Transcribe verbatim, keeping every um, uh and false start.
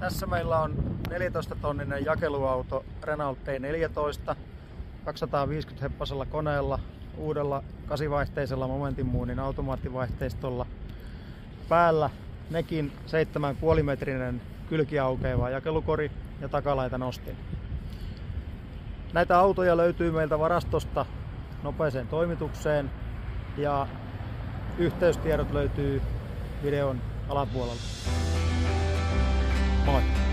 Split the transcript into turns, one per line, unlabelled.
Tässä meillä on neljätoista tonninen jakeluauto Renault P neljätoista kaksisataaviisikymmentä heppasella koneella, uudella kasivaihteisella momentinmuunnin automaattivaihteistolla. Päällä nekin seitsemän pilkku viisi metrinen kylkiaukeava jakelukori ja takalaita nostin. Näitä autoja löytyy meiltä varastosta nopeeseen toimitukseen ja yhteystiedot löytyy videon alapuolella. Moi!